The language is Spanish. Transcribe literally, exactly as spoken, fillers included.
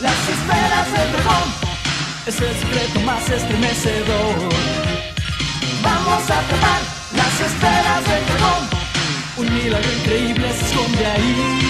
las esferas del dragón es el secreto más estremecedor. Vamos a atrapar las esferas del dragón, un milagro increíble se esconde ahí.